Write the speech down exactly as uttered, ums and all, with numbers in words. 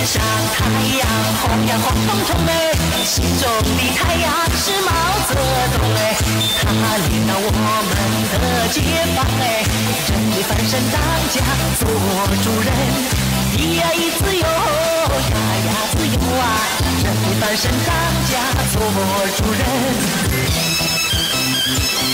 上太阳红呀红彤彤哎，心中的太阳是毛泽东哎，他领导我们的解放哎，人民翻身当家做主人。咿呀咿自由，呀呀自由啊！人民翻身当家做主人。